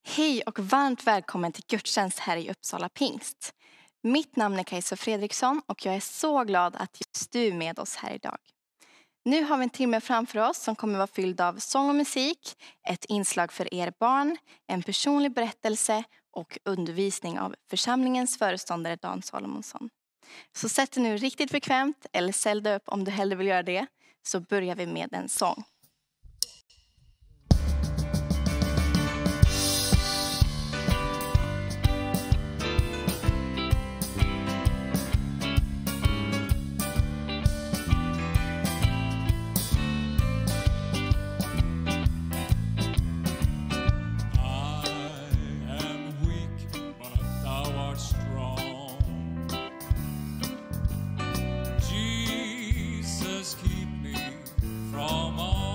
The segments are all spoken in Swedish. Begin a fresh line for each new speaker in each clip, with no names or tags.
Hej och varmt välkommen till gudstjänst här i Uppsala Pingst. Mitt namn är Kajsa Fredriksson och jag är så glad att just du är med oss här idag. Nu har vi en timme framför oss som kommer vara fylld av sång och musik, ett inslag för er barn, en personlig berättelse och undervisning av församlingens föreståndare Dan Salomonsson. Så sätt dig nu riktigt bekvämt eller ställ dig upp om du hellre vill göra det, så börjar vi med en sång.
Keep me from all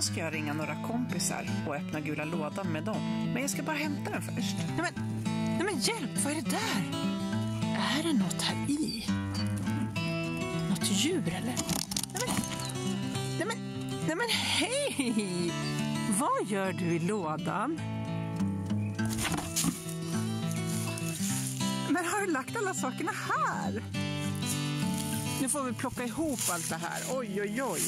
ska jag ringa några kompisar och öppna gula lådan med dem. Men jag ska bara hämta den först. Nej men hjälp, vad är det där? Är det något här i? Något djur eller? Nej men hej! Vad gör du i lådan? Men har du lagt alla sakerna här? Nu får vi plocka ihop allt det här. Oj.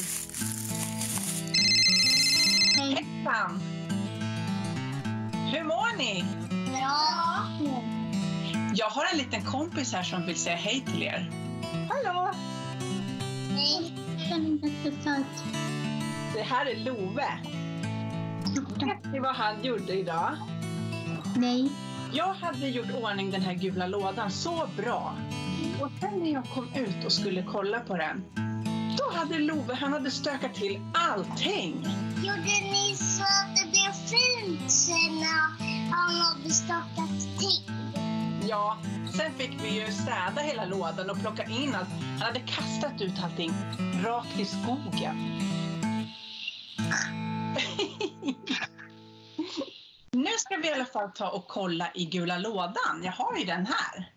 Hejsan! Hur mår ni?
Ja.
Jag har en liten kompis här som vill säga hej till er. Hallå!
Nej, det är inte sant.
Det här är Love. Vet ni vad han gjorde idag?
Nej.
Jag hade gjort ordning den här gula lådan så bra. Och sen när jag kom ut och skulle kolla på den, då hade Love, han hade stökat till allting.
Gjorde ni så att det blev fint sen när han hade stökat till?
Ja, sen fick vi ju städa hela lådan och plocka in allt. Han hade kastat ut allting rakt i skogen. Nu ska vi i alla fall ta och kolla i gula lådan. Jag har ju den här.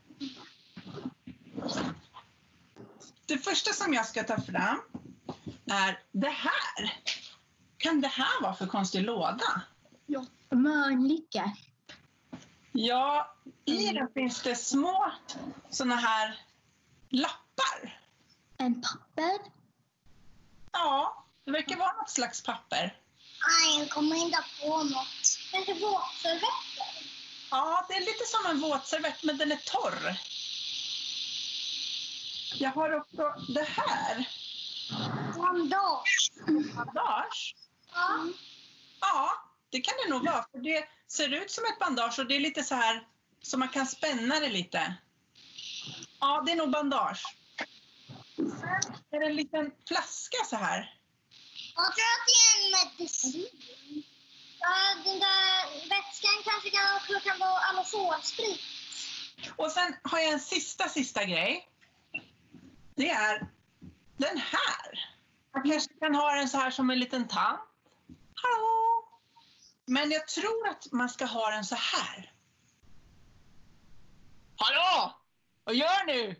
Det första som jag ska ta fram är det här. Kan det här vara för konstig låda?
Ja, möjliga.
Ja, i den finns det små såna här lappar.
En papper?
Ja, det verkar vara något slags papper.
Nej, jag kommer inte på något. Kanske våtservetter?
Ja, det är lite som en våtservett, men den är torr. Jag har också det här.
Bandage.
Bandage.
Ja.
Ja, det kan det nog vara. För det ser ut som ett bandage och det är lite så här så man kan spänna det lite. Ja, det är nog bandage. Sen är det en liten flaska så här.
Jag tror att det är en medicin. Den där vätskan kanske kan vara aerosolsprit.
Och sen har jag en sista grej. Det är den här. Man kanske kan ha den så här som en liten tant. Hallå! Men jag tror att man ska ha den så här. Hallå! Vad gör du?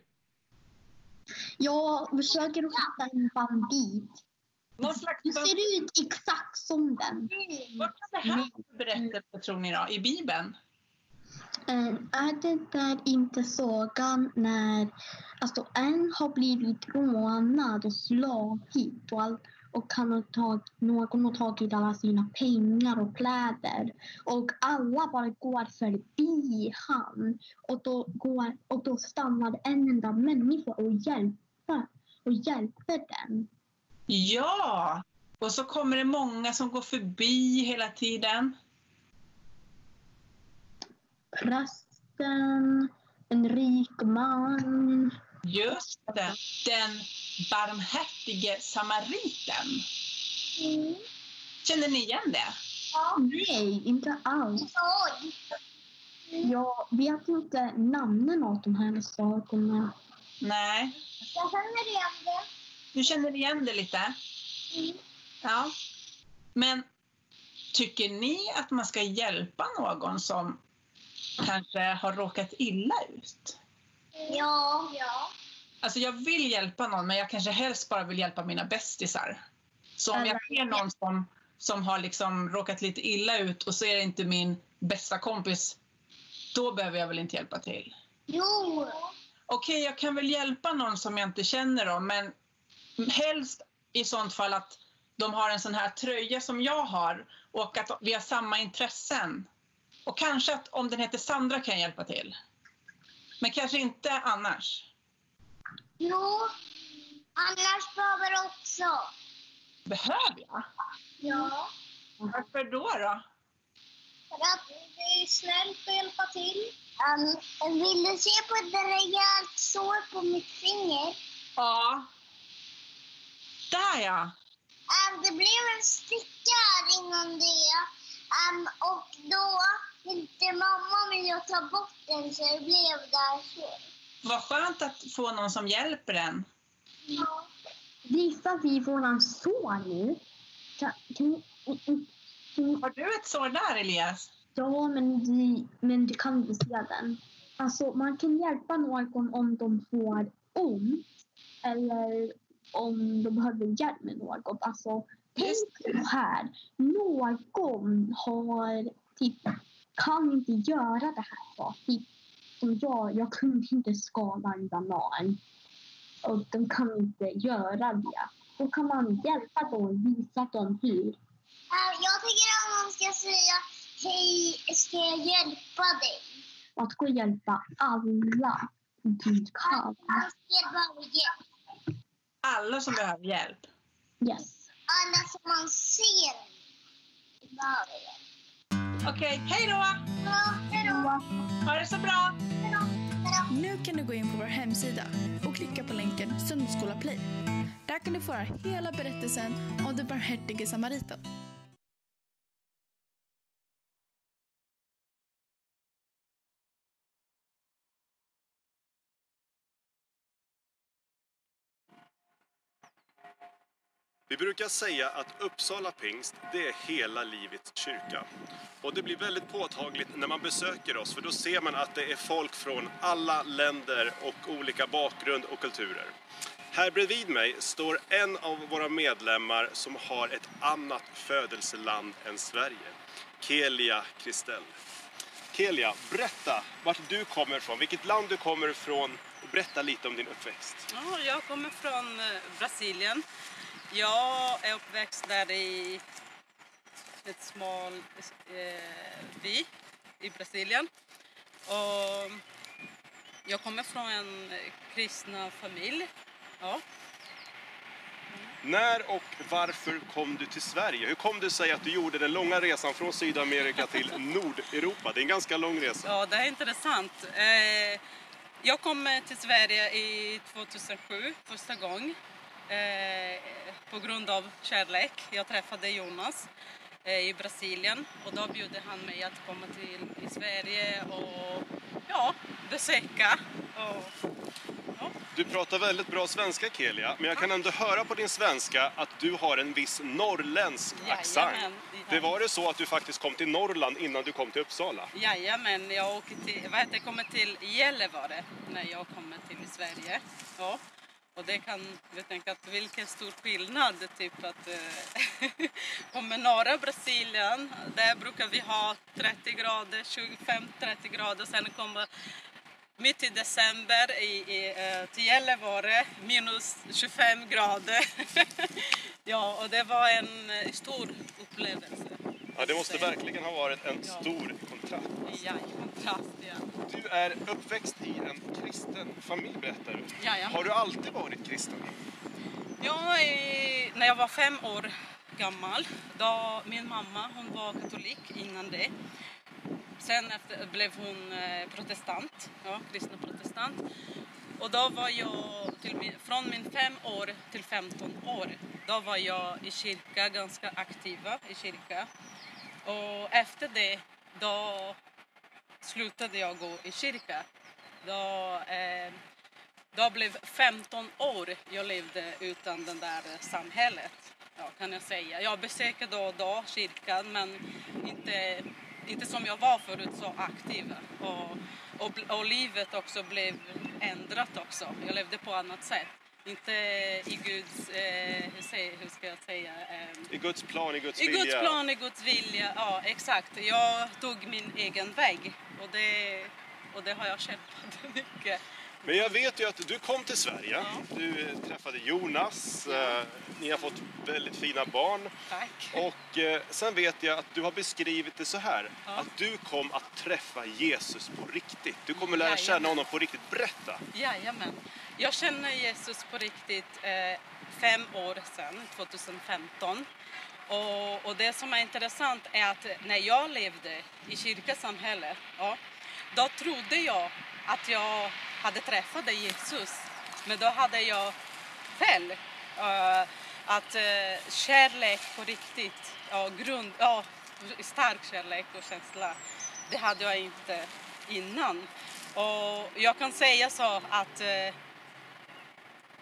Jag försöker att hitta en bandit.
Någon slags
Det ser ut exakt som den.
Vad kan det här berätta, tror ni då, i Bibeln?
Är det där inte sagan när en har blivit rånad och slagit och någon har tagit alla sina pengar och kläder och alla bara går förbi han och då stannar en enda människa och hjälper den.
Ja! Och så kommer det många som går förbi hela tiden.
Prästen, en rik man.
Just det, den barmhärtige samariten.
Mm.
Känner ni igen det?
Ja.
Nej, inte alls.
Oj.
Jag vet inte namnen av de här sakerna.
Nej,
Jag känner igen det.
du känner igen det lite?
Mm.
Ja. Men tycker ni att man ska hjälpa någon som kanske har råkat illa ut?
Ja.
Alltså jag vill hjälpa någon, men jag kanske helst bara vill hjälpa mina bästisar. Så om jag ser någon som har liksom råkat lite illa ut och så är det inte min bästa kompis, då behöver jag väl inte hjälpa till.
Jo.
Okej, jag kan väl hjälpa någon som jag inte känner om, men helst i sånt fall att de har en sån här tröja som jag har och att vi har samma intressen. Och kanske att om den heter Sandra kan jag hjälpa till. Men kanske inte annars.
Jo. Annars behöver jag också.
Behöver jag?
Ja.
Varför då?
För att det är snällt att hjälpa till. Vill du se på ett rejält sår på mitt finger?
Ja. Där ja.
Det blev en sticka innan det. Och då inte mamma ville ta bort den så det blev där så.
Vad skönt att få någon som hjälper en.
Ja.
Visar vi våran son nu?
Har du ett sår där, Elias?
Ja, men du kan inte se den. Alltså, man kan hjälpa någon om de får ont eller om de behöver hjälp med något. Alltså, tänk så här. Någon har kan inte göra det här. Så. Som jag kunde inte skala en banan. Och de kan inte göra det. Då kan man hjälpa dem och visa dem hur.
Jag tycker att man ska säga hej, ska jag hjälpa dig?
Att gå och hjälpa alla. Gud kan.
Man ska bara hjälp.
Alla som behöver hjälp.
Yes.
Alla som man ser behöver hjälp.
Okej, hej då!
Ja, hejdå.
Ha det så bra!
Hejdå. Hejdå.
Nu kan du gå in på vår hemsida och klicka på länken Söndagsskola Play. Där kan du få höra hela berättelsen om den barmhärtige samariten.
Vi brukar säga att Uppsala Pingst, det är hela livets kyrka. Och det blir väldigt påtagligt när man besöker oss, för då ser man att det är folk från alla länder och olika bakgrund och kulturer. Här bredvid mig står en av våra medlemmar som har ett annat födelseland än Sverige. Kelia Kristell. Kelia, berätta vart du kommer ifrån, vilket land du kommer ifrån och berätta lite om din uppväxt.
Ja, jag kommer från Brasilien. Jag är uppväxt där i ett smal by i Brasilien. Och jag kommer från en kristna familj. Ja.
När och varför kom du till Sverige? Hur kom det sig att du gjorde den långa resan från Sydamerika till Nordeuropa? Det är en ganska lång resa.
Ja, det är intressant. Jag kom till Sverige i 2007 första gången. På grund av kärlek. Jag träffade Jonas i Brasilien och då bjöd han mig att komma till Sverige och besöka.
Du pratar väldigt bra svenska, Kelia, men jag kan ändå höra på din svenska att du har en viss norrländsk accent. Det var det så att du faktiskt kom till Norrland innan du kom till Uppsala?
Jajamän, jag kommer till Gällivare när jag kommer till Sverige. Ja. Och det kan vi tänka att vilken stor skillnad, typ att kommer norra Brasilien, där brukar vi ha 30 grader, 25-30 grader, sen kommer mitt i december till Gällivare minus 25 grader. Ja, och det var en stor upplevelse.
Ja, det måste verkligen ha varit en stor kontrast.
Ja, kontrast, ja.
Du är uppväxt i en kristen familj, berättar du.
Ja.
Har du alltid varit kristen?
Ja, när jag var 5 år gammal, då min mamma, hon var katolik innan det. Sen blev hon protestant, kristen protestant. Och då var jag, från min 5 år till 15 år, då var jag i kyrka, ganska aktiva i kyrka. Och efter det, då slutade jag gå i kyrka. Då blev 15 år jag levde utan den där samhället, kan jag säga. Jag besökte då kyrkan, men inte som jag var förut, så aktiv. Och livet också blev ändrat också. Jag levde på annat sätt. Inte i Guds, hur ska jag säga?
I Guds plan, i Guds vilja.
I Guds plan, i Guds vilja, ja exakt. Jag tog min egen väg och det har jag kämpat mycket.
Men jag vet ju att du kom till Sverige, du träffade Jonas, ni har fått väldigt fina barn.
Tack.
Och sen vet jag att du har beskrivit det så här, att du kom att träffa Jesus på riktigt. Du kommer lära känna honom på riktigt. Berätta.
Jajamän. Jag känner Jesus på riktigt 5 år sedan, 2015. Och det som är intressant är att när jag levde i kyrkasamhället, då trodde jag att jag hade träffat Jesus. Men då hade jag fel. Att kärlek på riktigt, stark kärlek och känsla, det hade jag inte innan. Och jag kan säga så att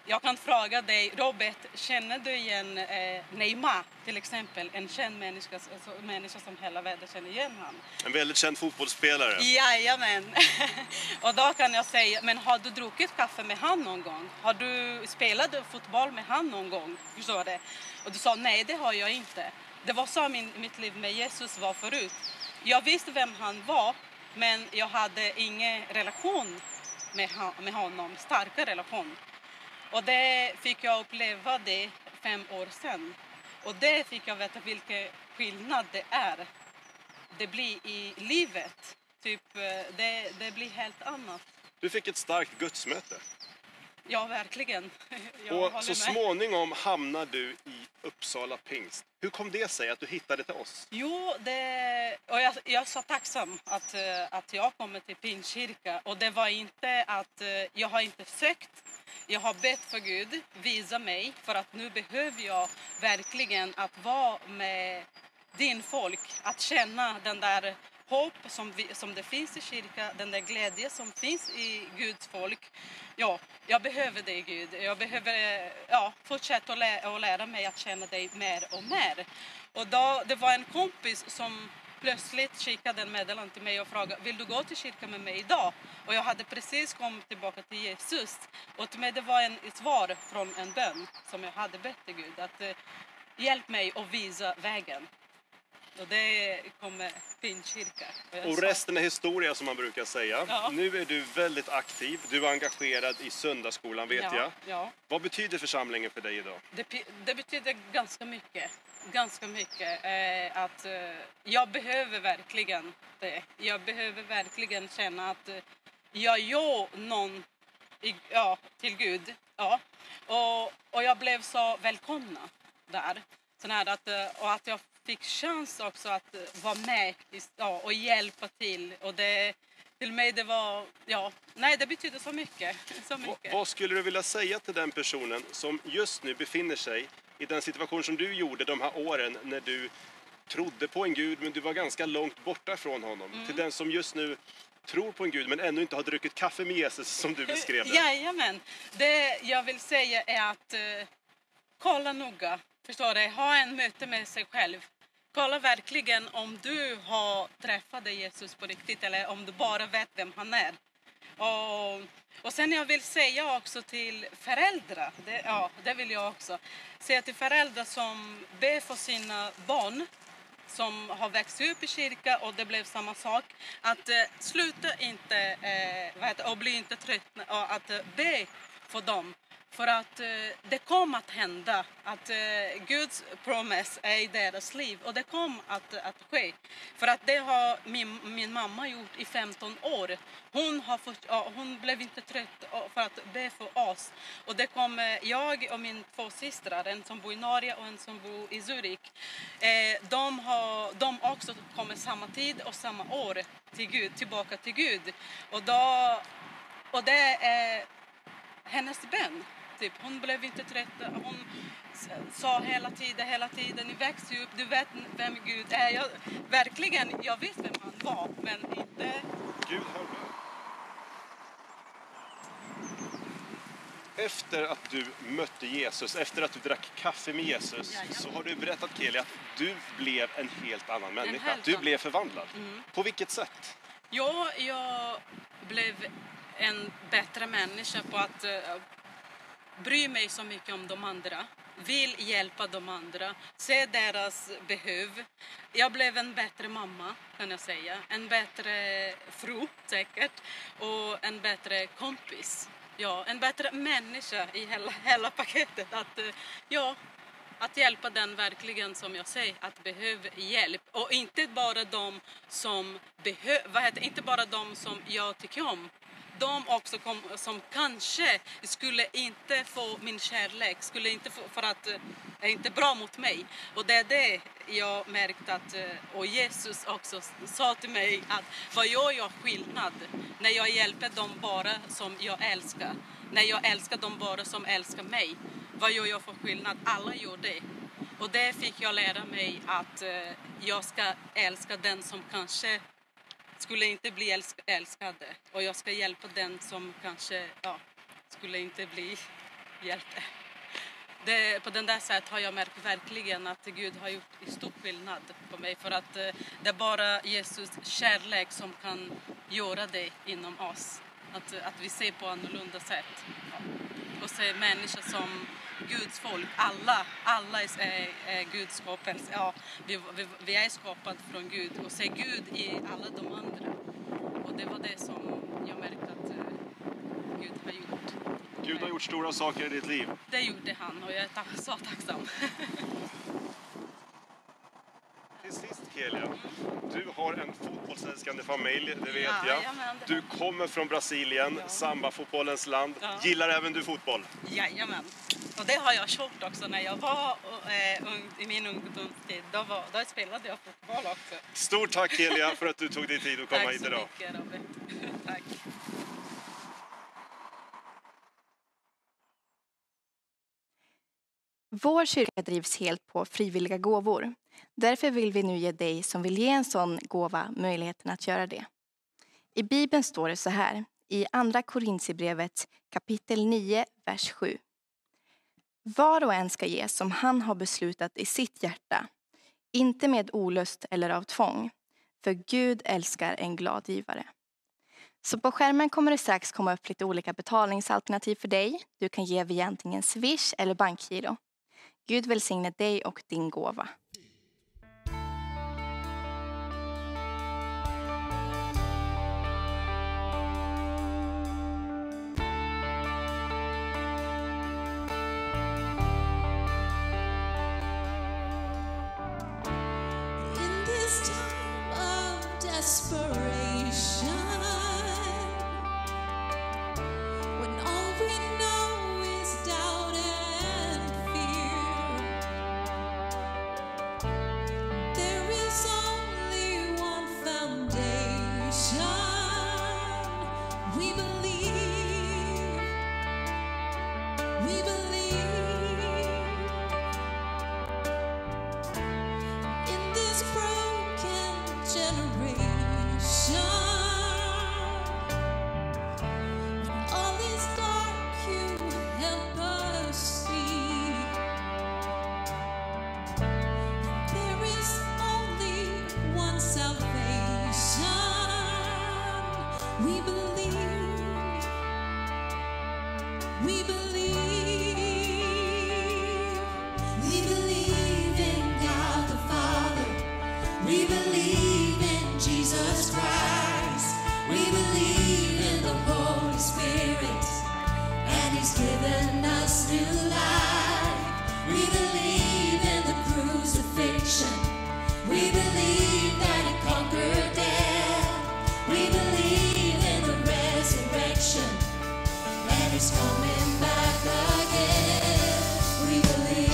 Jag kan fråga dig, Robert, känner du igen Neymar till exempel? En känd människa som hela världen känner igen han.
En väldigt känd fotbollsspelare.
Jajamän. Och då kan jag säga, men har du druckit kaffe med han någon gång? Har du spelat fotboll med han någon gång? Förstår det? Och du sa, nej det har jag inte. Det var så mitt liv med Jesus var förut. Jag visste vem han var, men jag hade ingen relation med honom, starka relation. Och det fick jag uppleva det 5 år sedan. Och det fick jag veta vilken skillnad det är. Det blir i livet. Typ, det blir helt annat.
Du fick ett starkt gudsmöte.
Ja, verkligen.
Och så småningom hamnar du i Uppsala Pingst. Hur kom det sig att du hittade till oss?
Jo, och jag är så tacksam att jag kommer till Pingstkyrka. Och det var inte att jag har inte sökt. Jag har bett för Gud, visa mig. För att nu behöver jag verkligen att vara med din folk. Att känna den där hopp som det finns i kyrkan, den där glädje som finns i Guds folk. Ja, jag behöver dig Gud. Jag behöver fortsätta att lära mig att känna dig mer och mer. Och då, det var en kompis som plötsligt skickade en meddelande till mig och frågade, vill du gå till kyrkan med mig idag? Och jag hade precis kommit tillbaka till Jesus. Och till mig det var ett svar från en bön som jag hade bett till Gud. Att hjälp mig att visa vägen. Och det kommer Pingstkyrka.
Och resten är historia som man brukar säga.
Ja.
Nu är du väldigt aktiv. Du är engagerad i söndagsskolan vet jag.
Ja.
Vad betyder församlingen för dig idag?
Det betyder ganska mycket. Ganska mycket. Att jag behöver verkligen det. Jag behöver verkligen känna att jag gör någon till Gud. Ja. Och jag blev så välkomna där. Och att jag fick chans också att vara med och hjälpa till. Och till mig det var, det betyder så mycket. Så mycket.
Vad skulle du vilja säga till den personen som just nu befinner sig i den situation som du gjorde de här åren när du trodde på en Gud men du var ganska långt borta från honom? Till den som just nu tror på en Gud men ännu inte har druckit kaffe med Jesus som du beskrev det.
Jajamän. Det jag vill säga är att kolla noga. Förstår du? Ha en möte med sig själv. Kolla verkligen om du har träffat Jesus på riktigt eller om du bara vet vem han är. Och sen jag vill säga också till föräldrar, det vill jag också säga till föräldrar som ber för sina barn som har växt upp i kyrka och det blev samma sak. Att sluta inte och bli inte tröttna och att be för dem. För att det kommer att hända att Guds promise är i deras liv och det kommer att ske. För att det har min mamma gjort i 15 år. Hon blev inte trött för att be för oss. Och det kommer jag och min 2 systrar, en som bor i Norge och en som bor i Zürich. De också kommer samma tid och samma år tillbaka till Gud. Och det är hennes bön. Typ, hon blev inte trött. Hon sa hela tiden, ni växer upp, du vet vem Gud är. Jag vet vem han var, men inte...
Gud har bön. Efter att du mötte Jesus, efter att du drack kaffe med Jesus, så har du berättat, Kelly, att du blev en helt annan människa. Du blev förvandlad. På vilket sätt?
Ja, jag blev en bättre människa på att bry mig så mycket om de andra. Vill hjälpa de andra. Se deras behov. Jag blev en bättre mamma, kan jag säga. En bättre fru, säkert. Och en bättre kompis. Ja, en bättre människa i hela paketet. Att hjälpa den verkligen, som jag säger, att behöva hjälp. Och inte bara de som inte bara de som jag tycker om. De också som kanske skulle inte få min kärlek, skulle inte få, för att det är inte bra mot mig. Och det är det jag märkt att, och Jesus också sa till mig, att vad gör jag skillnad när jag hjälper dem bara som jag älskar? När jag älskar dem bara som älskar mig. Vad gör jag för skillnad? Alla gör det. Och det fick jag lära mig, att jag ska älska den som kanske skulle inte bli älskade. Och jag ska hjälpa den som kanske skulle inte bli hjälte. På den där sättet har jag märkt verkligen att Gud har gjort en stor skillnad på mig. För att det är bara Jesus kärlek som kan göra det inom oss. Att vi ser på annorlunda sätt. Ja. Och se människor som Guds folk. Alla är Guds skapelse. Ja, vi är skapade från Gud. Och se Gud i alla de andra. Och det var det som jag märkte att Gud har gjort.
Gud har gjort stora saker i ditt liv.
Det gjorde han och jag är så tacksam.
Till sist, Kelia, du har en fotbollsälskande familj, det vet jag.
Jajamän.
Du kommer från Brasilien, samba-fotbollens land.
Ja.
Gillar även du fotboll?
Jajamän. Och det har jag kört också när jag var i min ungdomstid. Då spelade jag fotboll också.
Stort tack, Kelia, för att du tog dig tid att komma hit idag.
Tack så mycket, Robert. Tack.
Vår kyrka drivs helt på frivilliga gåvor. Därför vill vi nu ge dig som vill ge en sån gåva möjligheten att göra det. I Bibeln står det så här, i Andra Korinthierbrevet kapitel 9, vers 7. Var och en ska ge som han har beslutat i sitt hjärta, inte med olust eller av tvång, för Gud älskar en glad givare. Så på skärmen kommer det strax komma upp lite olika betalningsalternativ för dig. Du kan ge via antingen Swish eller bankgiro. Gud välsigne dig och din gåva.
In this time of desperation, when all we know is doubt and fear, there is only one foundation. We believe, we believe. In this broken generation, when all is dark, you help us see. There is only one salvation. We believe, we believe. We believe in God the Father. We believe in Jesus Christ. We believe in the Holy Spirit. And He's given us new life. We believe in the crucifixion. We believe that He conquered death. We believe in the resurrection. And He's coming back again. We believe.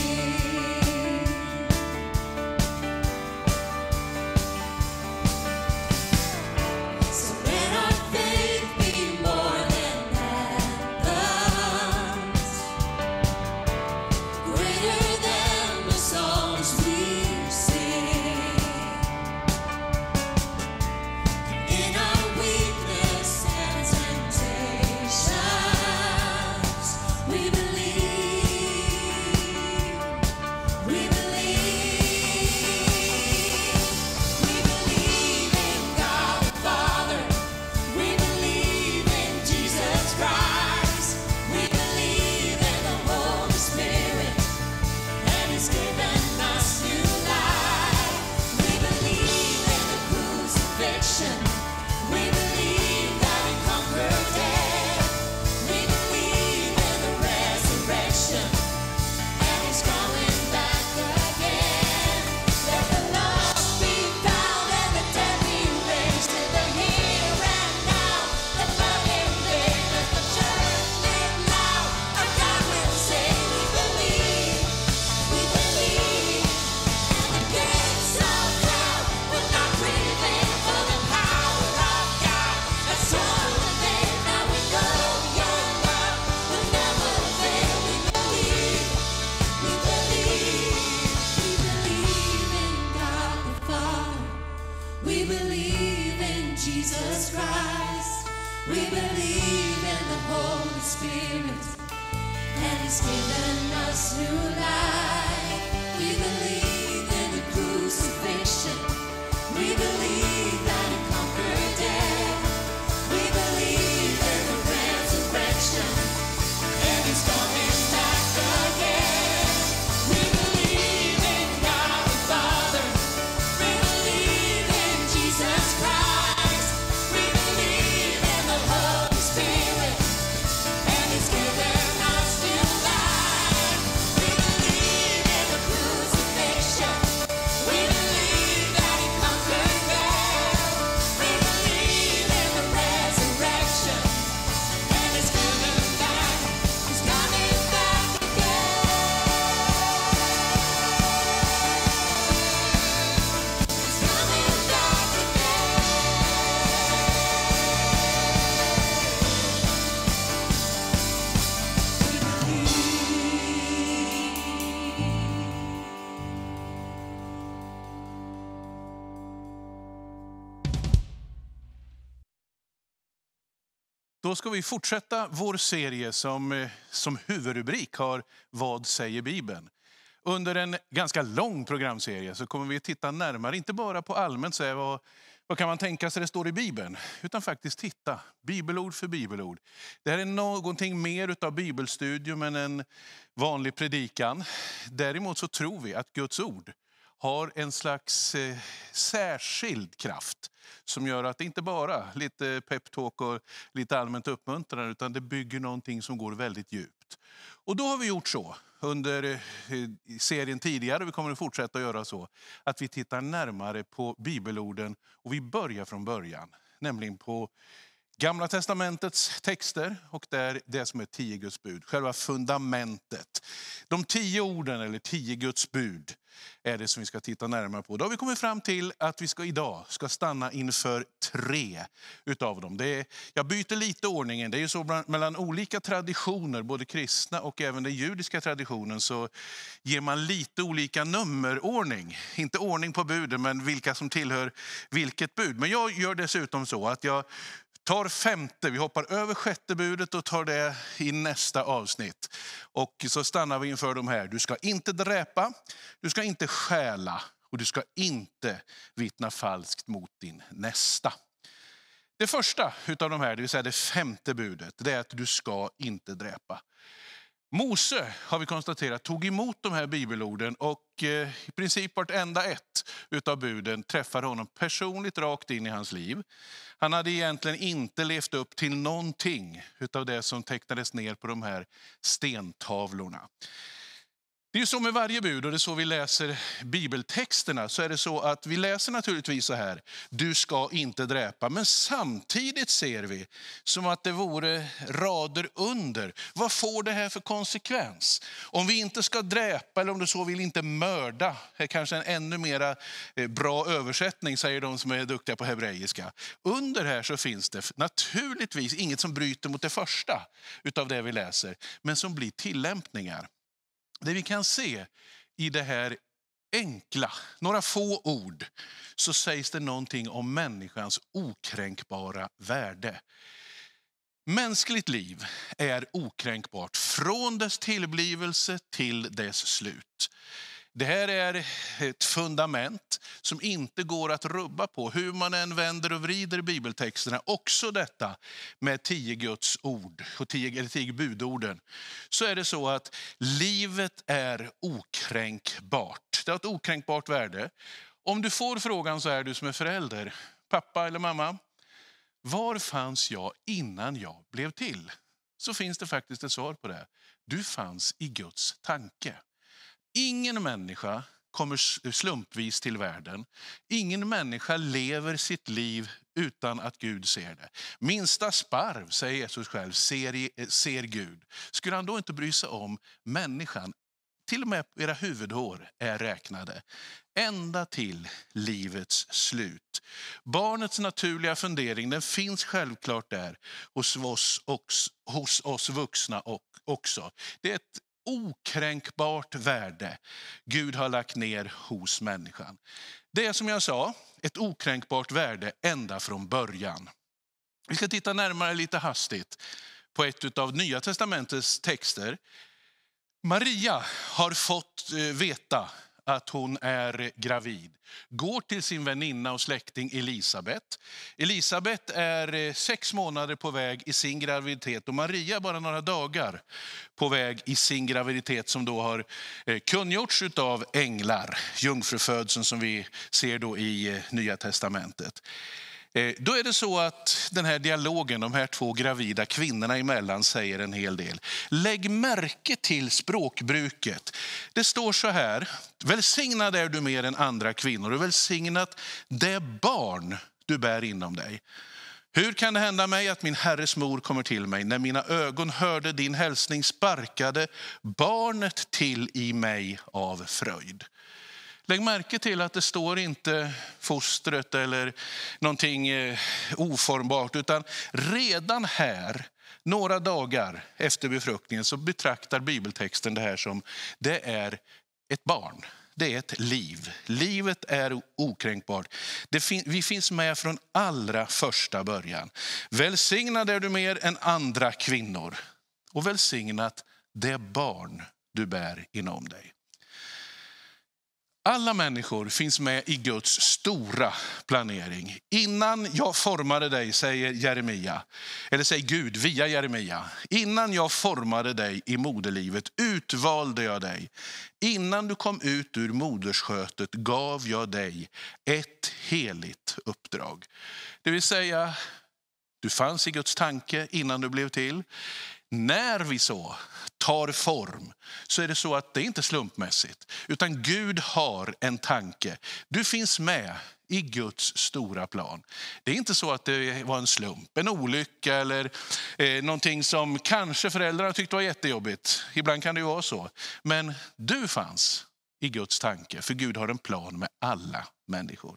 So let our faith be more than anthems, greater than the songs we sing. In our weakness and temptations, we believe, we believe. We believe in God the Father. We believe in Jesus Christ. We believe in the Holy Spirit. And He's given us new life. We believe in the crucifixion. We believe that He conquered death. We believe in the resurrection. And He's coming back again. Let the lost be found and the dead be raised in the here and now. Let love invade, let the church live loud. Our God will say, we believe, we believe. And the gates of hell will not prevail, for the power of God has torn the veil. Now we know your love will never fail. We believe, we believe, we believe in God the Father. We believe in Jesus Christ. We believe in the Holy Spirit. and He's given us new life. We believe in the crucifixion. We believe that He conquered death. We believe in the resurrection, and He's coming back again. We believe in God the Father. We believe in Jesus Christ. We believe in the Holy Spirit, and He's given us new life. We believe in the crucifixion. We believe that He conquered death. We believe in the resurrection, and He's coming back. He's coming back again. He's coming back
Då ska vi fortsätta vår serie som huvudrubrik har Vad säger Bibeln? Under en ganska lång programserie så kommer vi att titta närmare, inte bara på allmänt säga vad kan man tänka sig det står i Bibeln, utan faktiskt titta bibelord för bibelord. Det här är någonting mer utav bibelstudium än en vanlig predikan. Däremot så tror vi att Guds ord har en slags särskild kraft som gör att det inte bara lite peptalk och lite allmänt uppmuntrande, utan det bygger någonting som går väldigt djupt. Och då har vi gjort så under serien tidigare, vi kommer att fortsätta att göra så, att vi tittar närmare på bibelorden och vi börjar från början, nämligen på Gamla testamentets texter och där det som är 10 Guds bud, själva fundamentet. De 10 orden eller 10 Guds bud är det som vi ska titta närmare på. Då har vi kommit fram till att vi idag ska stanna inför 3 utav dem. Jag byter lite ordningen, det är ju så mellan olika traditioner, både kristna och även den judiska traditionen, så ger man lite olika nummerordning. Inte ordning på buden, men vilka som tillhör vilket bud. Men jag gör dessutom så att jag tar 5:e, vi hoppar över 6:e budet och tar det i nästa avsnitt. Och så stannar vi inför de här. Du ska inte dräpa, du ska inte stjäla och du ska inte vittna falskt mot din nästa. Det första utav de här, det vill säga det 5:e budet, det är att du ska inte dräpa. Mose har vi konstaterat tog emot de här bibelorden och i princip vartenda ett utav buden träffade honom personligt rakt in i hans liv. Han hade egentligen inte levt upp till någonting utav det som tecknades ner på de här stentavlorna. Det är ju så med varje bud, och det är så vi läser bibeltexterna, så är det så att vi läser naturligtvis så här: du ska inte dräpa, men samtidigt ser vi som att det vore rader under. Vad får det här för konsekvens? Om vi inte ska dräpa, eller om du så vill inte mörda, är kanske en ännu mera bra översättning, säger de som är duktiga på hebreiska. Under här så finns det naturligtvis inget som bryter mot det första utav det vi läser, men som blir tillämpningar. Det vi kan se i det här enkla, några få ord, så sägs det någonting om människans okränkbara värde. Mänskligt liv är okränkbart från dess tillblivelse till dess slut. Det här är ett fundament som inte går att rubba på hur man än vänder och vrider bibeltexterna. Också detta med 10 Guds ord och 10 budorden. Så är det så att livet är okränkbart. Det har ett okränkbart värde. Om du får frågan så här, du som är förälder, pappa eller mamma, var fanns jag innan jag blev till? Så finns det faktiskt ett svar på det. Du fanns i Guds tanke. Ingen människa kommer slumpvis till världen. Ingen människa lever sitt liv utan att Gud ser det. Minsta sparv, säger Jesus själv, ser Gud. Skulle han då inte bry sig om människan? Till och med era huvudhår är räknade. Ända till livets slut. Barnets naturliga fundering, den finns självklart där hos oss vuxna också. Det är ett okränkbart värde Gud har lagt ner hos människan. Det är som jag sa, ett okränkbart värde ända från början. Vi ska titta närmare lite hastigt på ett av Nya testamentets texter. Maria har fått veta att hon är gravid. Går till sin väninna och släkting Elisabet. Elisabet är 6 månader på väg i sin graviditet och Maria bara några dagar på väg i sin graviditet som då har kungjorts av änglar. Jungfrufödseln som vi ser då i Nya testamentet. Då är det så att den här dialogen, de här 2 gravida kvinnorna emellan säger en hel del. Lägg märke till språkbruket. Det står så här: välsignad är du mer än andra kvinnor och välsignat det barn du bär inom dig. Hur kan det hända mig att min Herres mor kommer till mig? När mina ögon hörde din hälsning sparkade barnet till i mig av fröjd. Lägg märke till att det står inte fostret eller någonting oformbart, utan redan här, några dagar efter befruktningen, så betraktar bibeltexten det här som det är ett barn. Det är ett liv. Livet är okränkbart. Vi finns med från allra första början. Välsignad är du mer än andra kvinnor. Och välsignat det barn du bär inom dig. Alla människor finns med i Guds stora planering. Innan jag formade dig, säger Jeremia, eller säger Gud via Jeremia. Innan jag formade dig i moderlivet utvalde jag dig. Innan du kom ut ur moderskötet gav jag dig ett heligt uppdrag. Det vill säga, du fanns i Guds tanke innan du blev till. När vi så tar form så är det så att det inte är slumpmässigt, utan Gud har en tanke. Du finns med i Guds stora plan. Det är inte så att det var en slump, en olycka eller någonting som kanske föräldrarna tyckte var jättejobbigt. Ibland kan det ju vara så. Men du fanns i Guds tanke, för Gud har en plan med alla människor.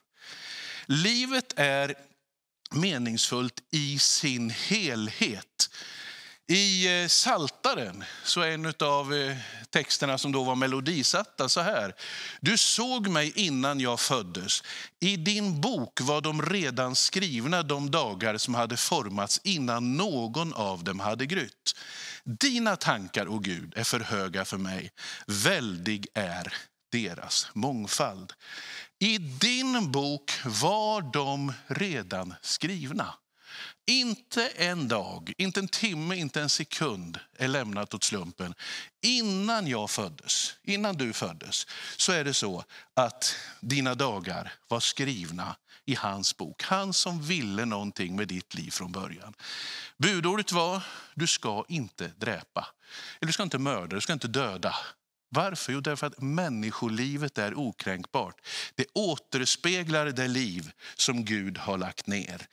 Livet är meningsfullt i sin helhet. I Psaltaren så är en av texterna som då var melodisatta så här: du såg mig innan jag föddes. I din bok var de redan skrivna, de dagar som hade formats innan någon av dem hade grytt. Dina tankar, o Gud, är för höga för mig. Väldig är deras mångfald. I din bok var de redan skrivna. Inte en dag, inte en timme, inte en sekund är lämnat åt slumpen. Innan jag föddes, innan du föddes, så är det så att dina dagar var skrivna i hans bok. Han som ville någonting med ditt liv från början. Budordet var: du ska inte dräpa. Eller du ska inte mörda, du ska inte döda. Varför? Jo, därför att människolivet är okränkbart. Det återspeglar det liv som Gud har lagt ner.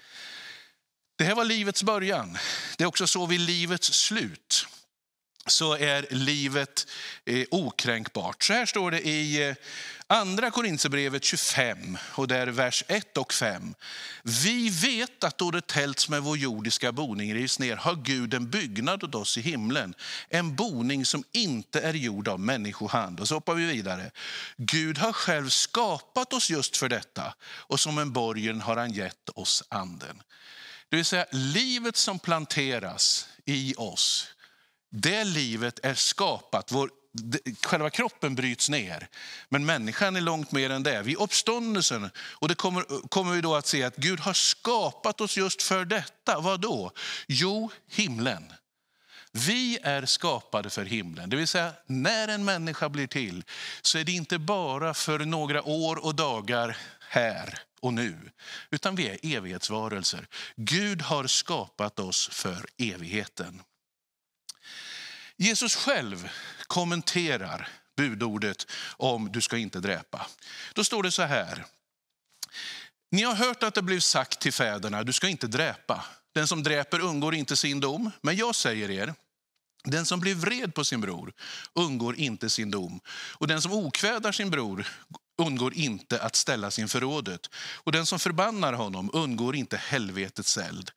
Det här var livets början. Det är också så vid livets slut så är livet okränkbart. Så här står det i andra Korinthierbrevet 25 och där vers 1 och 5. Vi vet att då det tält med vår jordiska boning rivs ner har Gud en byggnad åt oss i himlen. En boning som inte är gjord av människohand. Och så hoppar vi vidare. Gud har själv skapat oss just för detta och som en borgen har han gett oss anden. Det vill säga, livet som planteras i oss, det livet är skapat. Själva kroppen bryts ner, men människan är långt mer än det. Vid uppståndelsen, och det kommer vi då att se att Gud har skapat oss just för detta. Vad då? Jo, himlen. Vi är skapade för himlen. Det vill säga, när en människa blir till så är det inte bara för några år och dagar här och nu, utan vi är evighetsvarelser. Gud har skapat oss för evigheten. Jesus själv kommenterar budordet om du ska inte dräpa. Då står det så här: ni har hört att det blev sagt till fäderna, du ska inte dräpa. Den som dräper undgår inte sin dom. Men jag säger er, den som blir vred på sin bror undgår inte sin dom. Och den som okvädar sin bror undgår inte att ställa sin förrådet. Och den som förbannar honom undgår inte helvetets eld.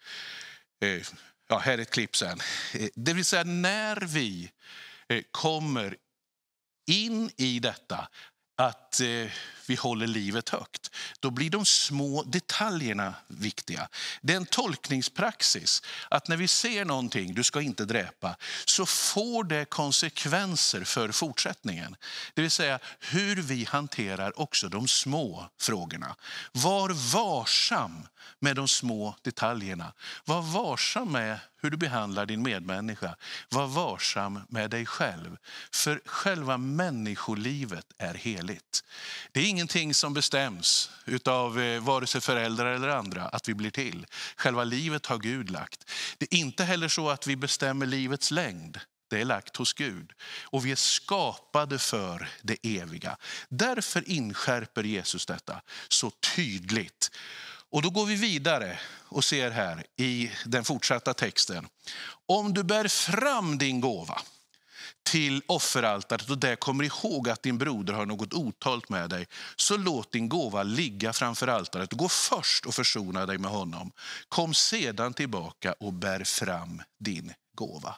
Ja, här är ett klipp sen. Det vill säga, när vi kommer in i detta, att vi håller livet högt, då blir de små detaljerna viktiga. Det är en tolkningspraxis att när vi ser någonting, du ska inte dräpa, så får det konsekvenser för fortsättningen. Det vill säga hur vi hanterar också de små frågorna. Var varsam med de små detaljerna. Var varsam med hur du behandlar din medmänniska. Var varsam med dig själv. För själva människolivet är heligt. Det är ingenting som bestäms utav vare sig föräldrar eller andra att vi blir till. Själva livet har Gud lagt. Det är inte heller så att vi bestämmer livets längd. Det är lagt hos Gud. Och vi är skapade för det eviga. Därför inskärper Jesus detta så tydligt. Och då går vi vidare och ser här i den fortsatta texten. Om du bär fram din gåva till offeraltaret och där kommer ihåg att din broder har något otalt med dig, så låt din gåva ligga framför altaret. Gå först och försona dig med honom. Kom sedan tillbaka och bär fram din gåva.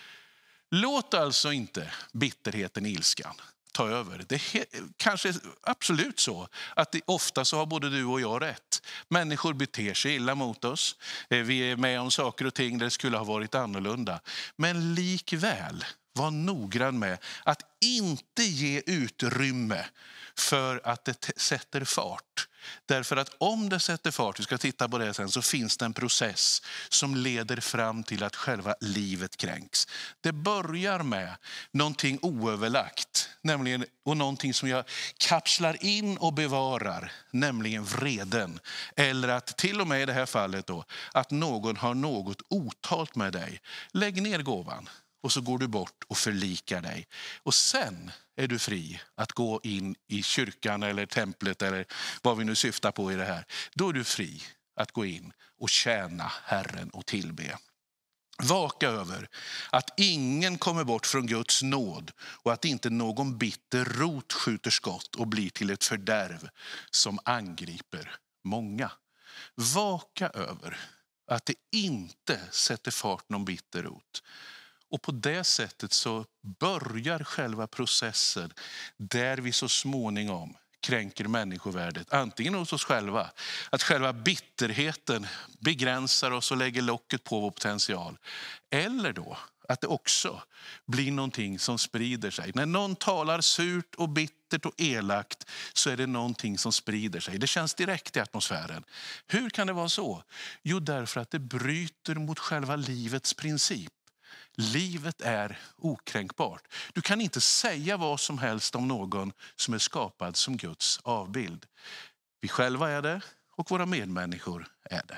Låt alltså inte bitterheten, ilskan ta över. Det är kanske absolut så att ofta så har både du och jag rätt. Människor beter sig illa mot oss. Vi är med om saker och ting där det skulle ha varit annorlunda. Men likväl var noggrann med att inte ge utrymme för att det sätter fart. Därför att om det sätter fart, vi ska titta på det sen, så finns det en process som leder fram till att själva livet kränks. Det börjar med någonting oöverlagt, nämligen, och någonting som jag kapslar in och bevarar, nämligen vreden. Eller att till och med i det här fallet då, att någon har något otalt med dig. Lägg ner gåvan. Och så går du bort och förlikar dig. Och sen är du fri att gå in i kyrkan eller templet eller vad vi nu syftar på i det här. Då är du fri att gå in och tjäna Herren och tillbe. Vaka över att ingen kommer bort från Guds nåd och att inte någon bitter rot skjuter skott och blir till ett fördärv som angriper många. Vaka över att det inte sätter fart någon bitter rot. Och på det sättet så börjar själva processen där vi så småningom kränker människovärdet. Antingen hos oss själva, att själva bitterheten begränsar oss och lägger locket på vår potential. Eller då att det också blir någonting som sprider sig. När någon talar surt och bittert och elakt så är det någonting som sprider sig. Det känns direkt i atmosfären. Hur kan det vara så? Jo, därför att det bryter mot själva livets princip. Livet är okränkbart. Du kan inte säga vad som helst om någon som är skapad som Guds avbild. Vi själva är det och våra medmänniskor är det.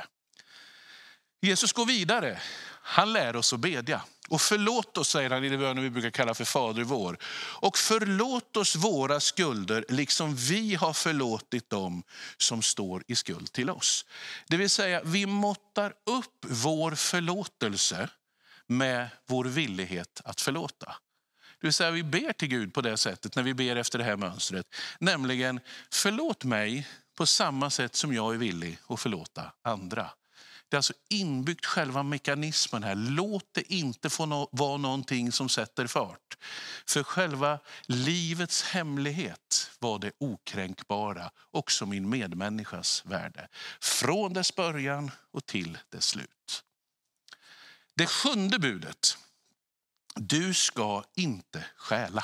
Jesus går vidare. Han lär oss att bedja. Och förlåt oss, säger han i det bönen vi brukar kalla för Fader vår. Och förlåt oss våra skulder liksom vi har förlåtit dem som står i skuld till oss. Det vill säga, vi måttar upp vår förlåtelse med vår villighet att förlåta. Det vill säga, vi ber till Gud på det sättet när vi ber efter det här mönstret. Nämligen, förlåt mig på samma sätt som jag är villig att förlåta andra. Det är alltså inbyggt själva mekanismen här. Låt det inte få vara någonting som sätter fart. För själva livets hemlighet var det okränkbara, också min medmänniskas värde. Från dess början och till dess slut. Det 7:e budet. Du ska inte stjäla.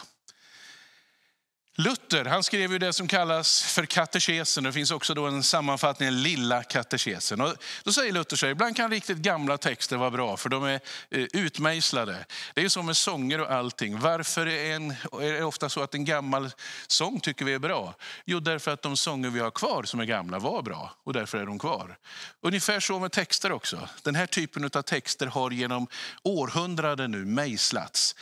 Luther, han skrev ju det som kallas för katekesen. Det finns också då en sammanfattning, en lilla katekesen. Och då säger Luther så här, ibland kan riktigt gamla texter vara bra för de är utmejslade. Det är ju som med sånger och allting. Varför är det ofta så att en gammal sång tycker vi är bra? Jo, därför att de sånger vi har kvar som är gamla var bra och därför är de kvar. Ungefär så med texter också. Den här typen av texter har genom århundraden nu mejslats.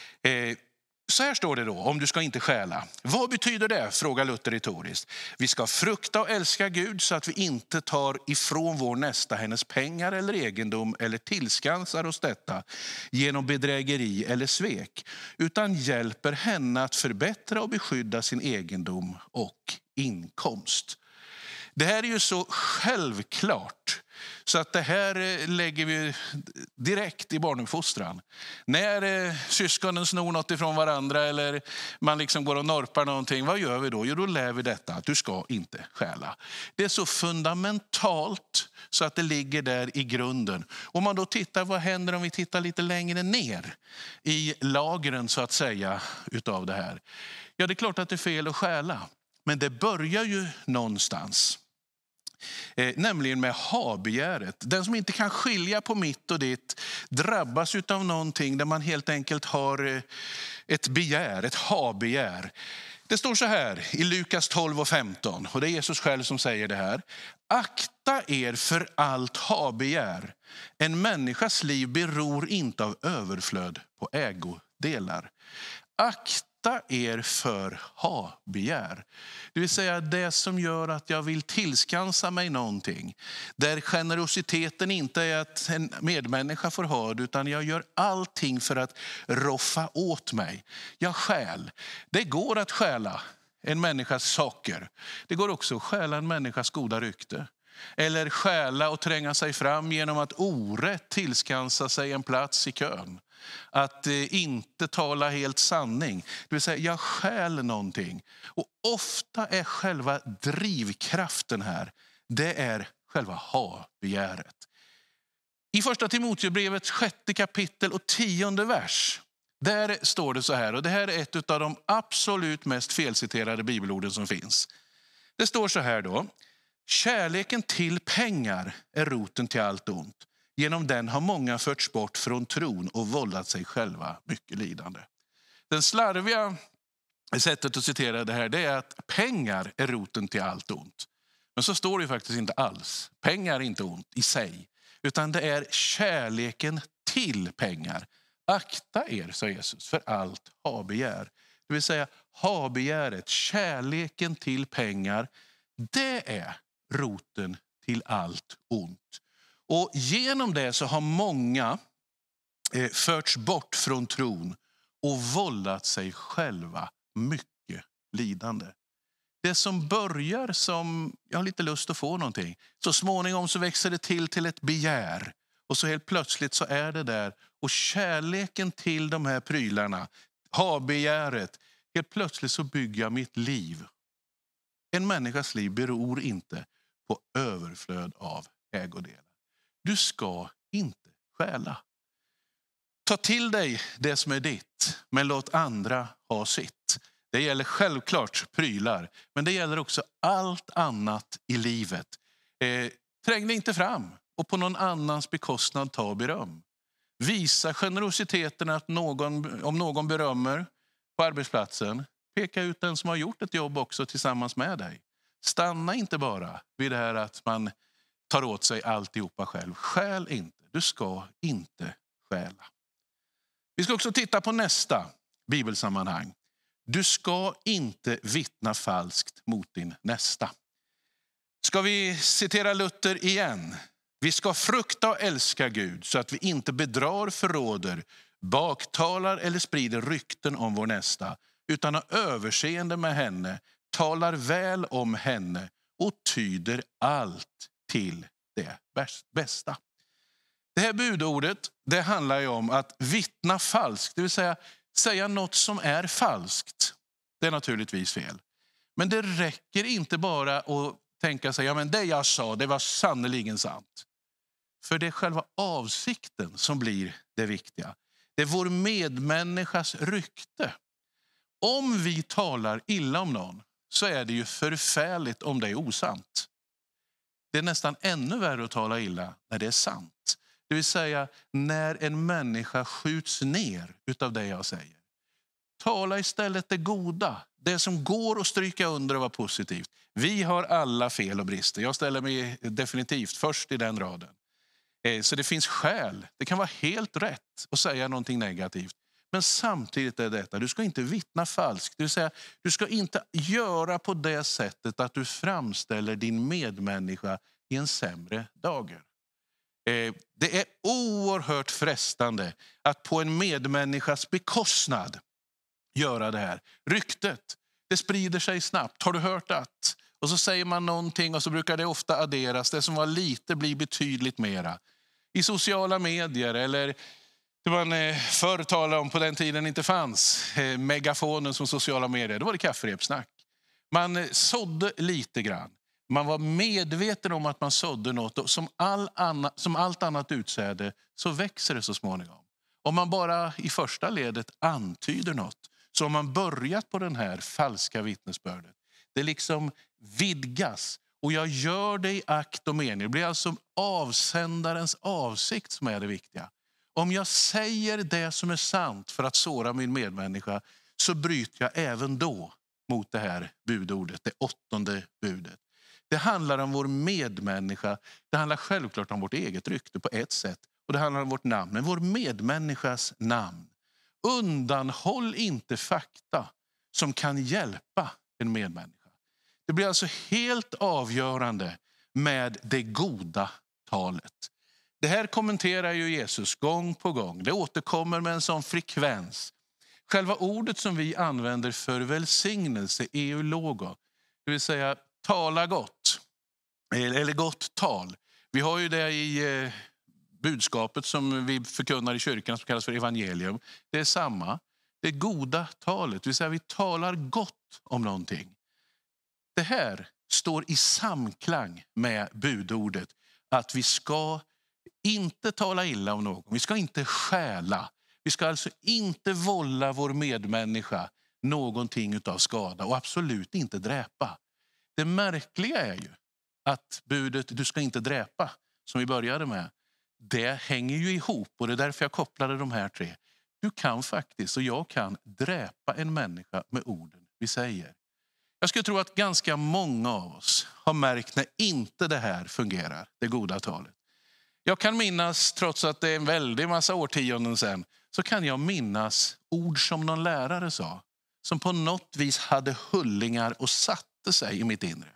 Så här står det då, om du ska inte stjäla. Vad betyder det? Frågar Luther retoriskt. Vi ska frukta och älska Gud så att vi inte tar ifrån vår nästa hennes pengar eller egendom eller tillskansar oss detta genom bedrägeri eller svek. Utan hjälper henne att förbättra och beskydda sin egendom och inkomst. Det här är ju så självklart Så att det här lägger vi direkt i barnuppfostran. När syskonen snor något ifrån varandra eller man liksom går och norpar någonting, vad gör vi då? Jo, då lär vi detta att du ska inte stjäla. Det är så fundamentalt så att det ligger där i grunden. Om man då tittar, vad händer om vi tittar lite längre ner i lagren så att säga utav det här? Ja, det är klart att det är fel att stjäla. Men det börjar ju någonstans. Nämligen med habegäret. Den som inte kan skilja på mitt och ditt drabbas av någonting där man helt enkelt har ett begär, ett habegär. Det står så här i Lukas 12:15, och det är Jesus själv som säger det här. Akta er för allt habegär. En människas liv beror inte av överflöd på ägodelar. Akta er för habegär. Det vill säga det som gör att jag vill tillskansa mig någonting. Där generositeten inte är att en medmänniska får ha det, utan jag gör allting för att roffa åt mig. Jag stjäl. Det går att stjäla en människas saker. Det går också att stjäla en människas goda rykte. Eller stjäla och tränga sig fram genom att orätt tillskansa sig en plats i kön. Att inte tala helt sanning. Det vill säga, jag stjäl någonting. Och ofta är själva drivkraften här, det är själva habegäret. I första Timoteusbrevets 6:e kapitel och 10:e vers, där står det så här, och det här är ett av de absolut mest felciterade bibelorden som finns. Det står så här då: kärleken till pengar är roten till allt ont. Genom den har många förts bort från tron och vållat sig själva mycket lidande. Den slarviga sättet att citera det här, det är att pengar är roten till allt ont. Men så står det ju faktiskt inte alls. Pengar är inte ont i sig, utan det är kärleken till pengar. Akta er, sa Jesus, för allt habegär. Det vill säga habegäret, kärleken till pengar, det är roten till allt ont. Och genom det så har många förts bort från tron och vållat sig själva mycket lidande. Det som börjar som, jag har lite lust att få någonting, så småningom så växer det till ett begär. Och så helt plötsligt så är det där. Och kärleken till de här prylarna, habegäret, helt plötsligt så bygger jag mitt liv. En människas liv beror inte på överflöd av ägodelar. Du ska inte stjäla. Ta till dig det som är ditt, men låt andra ha sitt. Det gäller självklart prylar, men det gäller också allt annat i livet. Träng dig inte fram och på någon annans bekostnad ta beröm. Visa generositeten att om någon berömmer på arbetsplatsen, peka ut den som har gjort ett jobb också tillsammans med dig. Stanna inte bara vid det här att man tar åt sig alltihopa själv. Stjäl inte. Du ska inte stjäla. Vi ska också titta på nästa bibelsammanhang. Du ska inte vittna falskt mot din nästa. Ska vi citera Luther igen? Vi ska frukta och älska Gud så att vi inte bedrar, förråder, baktalar eller sprider rykten om vår nästa, utan har överseende med henne, talar väl om henne och tyder allt till det bästa. Det här budordet, det handlar ju om att vittna falskt, det vill säga något som är falskt. Det är naturligtvis fel. Men det räcker inte bara att tänka sig, ja men det jag sa, det var sannoliken sant. För det är själva avsikten som blir det viktiga. Det är vår medmänniskas rykte. Om vi talar illa om någon så är det ju förfärligt om det är osant. Det är nästan ännu värre att tala illa när det är sant. Det vill säga när en människa skjuts ner utav det jag säger. Tala istället det goda. Det som går att stryka under och vara positivt. Vi har alla fel och brister. Jag ställer mig definitivt först i den raden. Så det finns skäl. Det kan vara helt rätt att säga någonting negativt. Men samtidigt är detta, du ska inte vittna falskt. Det vill säga, du ska inte göra på det sättet att du framställer din medmänniska i en sämre dager. Det är oerhört frestande att på en medmänniskas bekostnad göra det här. Ryktet, det sprider sig snabbt. Har du hört att? Och så säger man någonting och så brukar det ofta adderas. Det som var lite blir betydligt mera. I sociala medier eller det man förr talade om på den tiden inte fanns. Megafonen som sociala medier, då var det kafferepsnack. Man sådde lite grann. Man var medveten om att man sådde något. Och som allt annat utsäde så växer det så småningom. Om man bara i första ledet antyder något så har man börjat på den här falska vittnesbördet. Det liksom vidgas och jag gör det i akt och mening. Det blir alltså avsändarens avsikt som är det viktiga. Om jag säger det som är sant för att såra min medmänniska så bryter jag även då mot det här budordet, det 8:e budet. Det handlar om vår medmänniska. Det handlar självklart om vårt eget rykte på ett sätt. Och det handlar om vårt namn, men vår medmänniskas namn. Undanhåll inte fakta som kan hjälpa en medmänniska. Det blir alltså helt avgörande med det goda talet. Det här kommenterar ju Jesus gång på gång. Det återkommer med en sån frekvens. Själva ordet som vi använder för välsignelse, eulogo, det vill säga tala gott eller gott tal. Vi har ju det i budskapet som vi förkunnar i kyrkan som kallas för evangelium. Det är samma. Det goda talet, det vill säga vi talar gott om någonting. Det här står i samklang med budordet att vi ska inte tala illa om någon. Vi ska inte stjäla. Vi ska alltså inte vålla vår medmänniska någonting utav skada och absolut inte dräpa. Det märkliga är ju att budet du ska inte dräpa som vi började med, det hänger ju ihop och det är därför jag kopplade de här tre. Du kan faktiskt och jag kan dräpa en människa med orden vi säger. Jag skulle tro att ganska många av oss har märkt när inte det här fungerar, det goda talet. Jag kan minnas, trots att det är en väldig massa årtionden sedan, så kan jag minnas ord som någon lärare sa. Som på något vis hade hullingar och satte sig i mitt inre.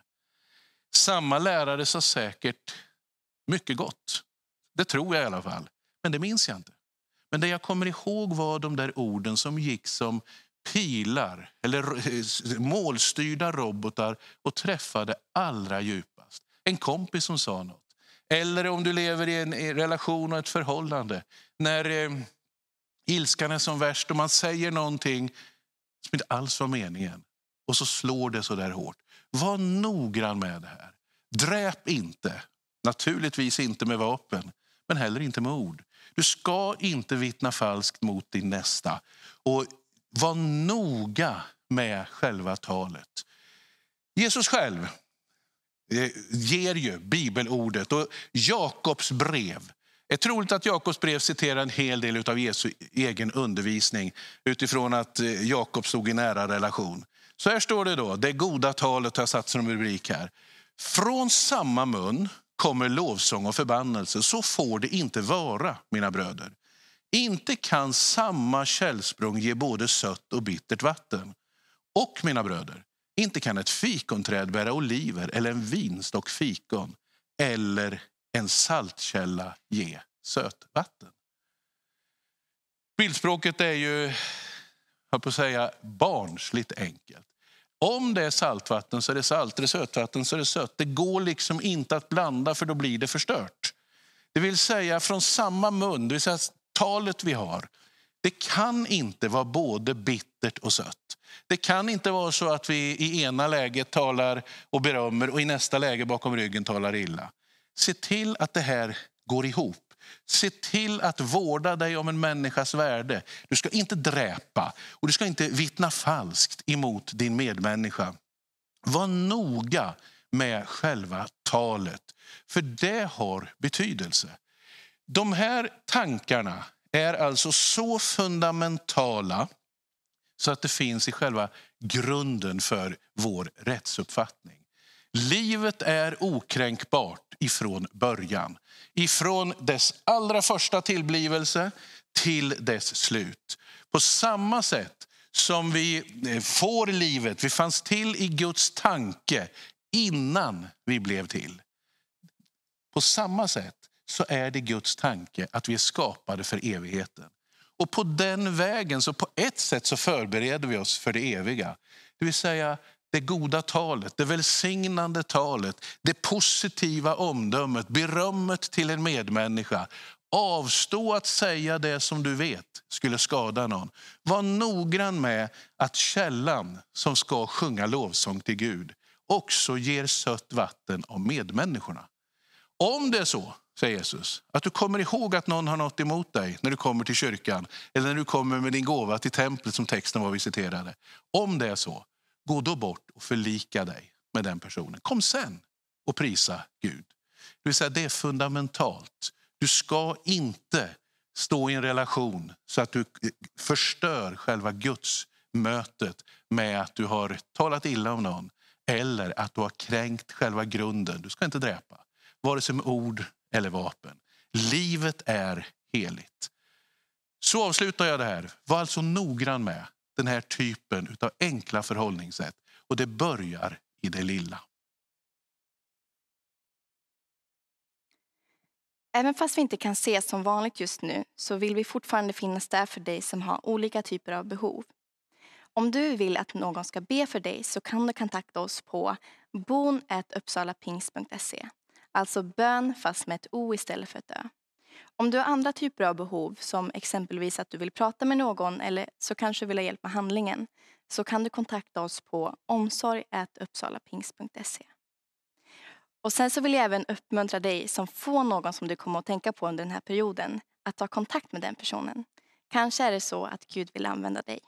Samma lärare sa säkert mycket gott. Det tror jag i alla fall. Men det minns jag inte. Men det jag kommer ihåg var de där orden som gick som pilar eller målstyrda robotar och träffade allra djupast. En kompis som sa något. Eller om du lever i en relation och ett förhållande. När ilskan är som värst och man säger någonting som inte alls var meningen. Och så slår det så där hårt. Var noggrann med det här. Dräp inte. Naturligtvis inte med vapen. Men heller inte med ord. Du ska inte vittna falskt mot din nästa. Och var noga med själva talet. Jesus själv ger ju bibelordet och Jakobs brev. Det är troligt att Jakobs brev citerar en hel del av Jesu egen undervisning utifrån att Jakob stod i nära relation. Så här står det då, det goda talet har satt som rubrik här. Från samma mun kommer lovsång och förbannelse, så får det inte vara, mina bröder. Inte kan samma källsprång ge både sött och bittert vatten. Och mina bröder, inte kan ett fikonträd bära oliver eller en vinstock fikon eller en saltkälla ge sötvatten. Bildspråket är ju, jag på att säga, barnsligt enkelt. Om det är saltvatten så är det salt, är det sötvatten så är det sött. Det går liksom inte att blanda för då blir det förstört. Det vill säga från samma mun, det vill säga talet vi har. Det kan inte vara både bittert och sött. Det kan inte vara så att vi i ena läget talar och berömmer och i nästa läge bakom ryggen talar illa. Se till att det här går ihop. Se till att vårda dig om en människas värde. Du ska inte dräpa och du ska inte vittna falskt emot din medmänniska. Var noga med själva talet, för det har betydelse. De här tankarna är alltså så fundamentala så att det finns i själva grunden för vår rättsuppfattning. Livet är okränkbart ifrån början. Ifrån dess allra första tillblivelse till dess slut. På samma sätt som vi får livet, vi fanns till i Guds tanke innan vi blev till. På samma sätt så är det Guds tanke att vi är skapade för evigheten. Och på den vägen så på ett sätt så förbereder vi oss för det eviga. Det vill säga det goda talet, det välsignande talet, det positiva omdömet, berömmet till en medmänniska. Avstå att säga det som du vet skulle skada någon. Var noggrann med att källan som ska sjunga lovsång till Gud också ger sött vatten av medmänniskorna. Om det är så, säger Jesus, att du kommer ihåg att någon har något emot dig när du kommer till kyrkan eller när du kommer med din gåva till templet som texten var vi citerade. Om det är så, gå då bort och förlika dig med den personen. Kom sen och prisa Gud. Det vill säga, det är fundamentalt. Du ska inte stå i en relation så att du förstör själva Guds mötet med att du har talat illa om någon eller att du har kränkt själva grunden. Du ska inte dräpa, vare sig med ord eller vapen. Livet är heligt. Så avslutar jag det här. Var alltså noggrann med den här typen av enkla förhållningssätt. Och det börjar i det lilla.
Även fast vi inte kan ses som vanligt just nu så vill vi fortfarande finnas där för dig som har olika typer av behov. Om du vill att någon ska be för dig så kan du kontakta oss på bon@uppsalapingst.se. Alltså bön fast med ett o istället för ett ö. Om du har andra typer av behov som exempelvis att du vill prata med någon eller så kanske vill ha hjälp med handlingen så kan du kontakta oss på omsorg@uppsalapingst.se. Och sen så vill jag även uppmuntra dig som får någon som du kommer att tänka på under den här perioden att ta kontakt med den personen. Kanske är det så att Gud vill använda dig.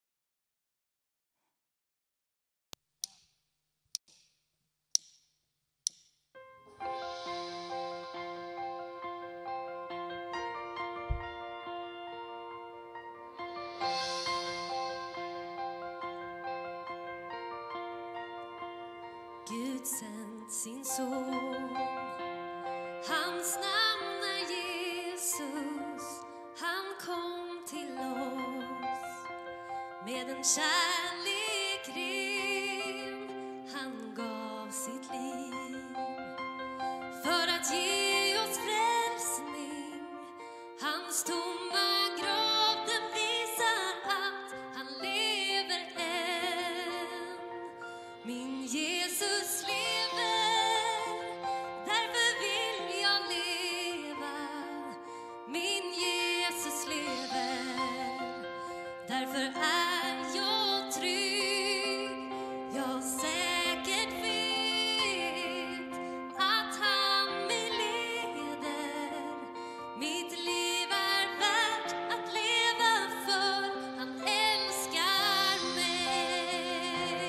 Gud sänt sin son. Hans namn är Jesus. Han kom till oss med en kärlek ren. Han gav sitt liv för att ge oss frälsning. Hans tomma grav den visar att han lever än. Min Jesus lever, därför vill jag leva. Min Jesus lever, därför är jag trygg. Jag säkert vet att han mig leder. Mitt liv är värt att leva för han älskar mig.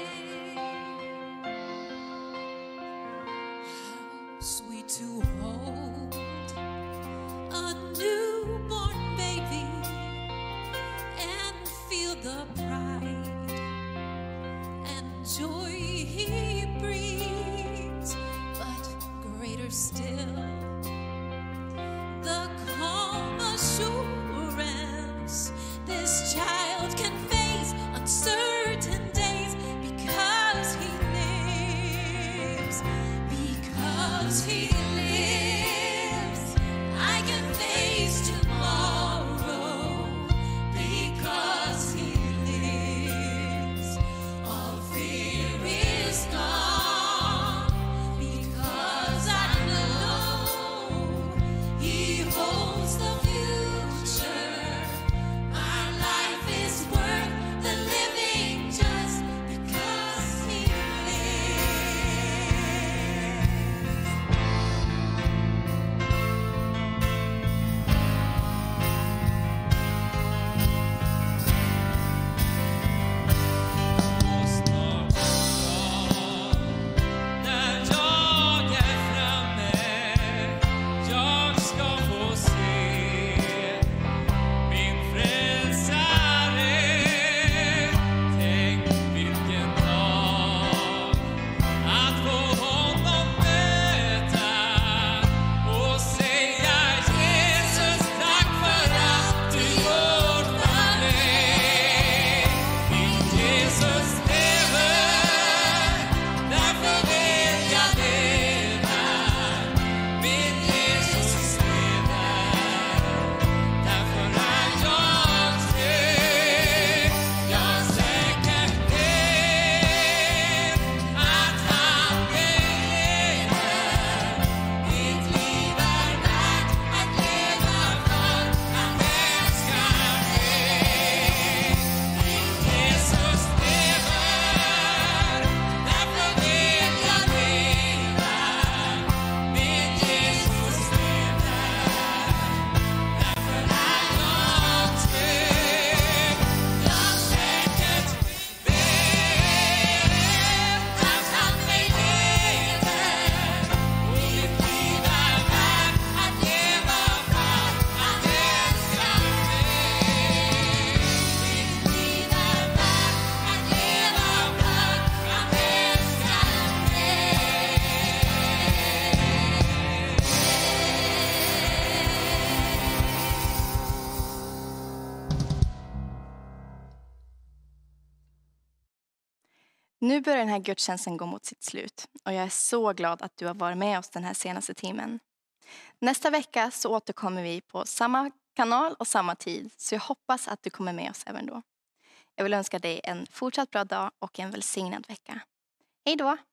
Sweet to hold a newborn baby and feel the pride and joy he brings, but greater still the calm assurance this child can face uncertain days because he lives. Because he lives, I can face tomorrow. Because he lives, all fear is gone. Because I know he holds the future. My life is worth the living just because he lives.
Nu börjar den här gudstjänsten gå mot sitt slut och jag är så glad att du har varit med oss den här senaste timmen. Nästa vecka så återkommer vi på samma kanal och samma tid, så jag hoppas att du kommer med oss även då. Jag vill önska dig en fortsatt bra dag och en välsignad vecka. Hej då!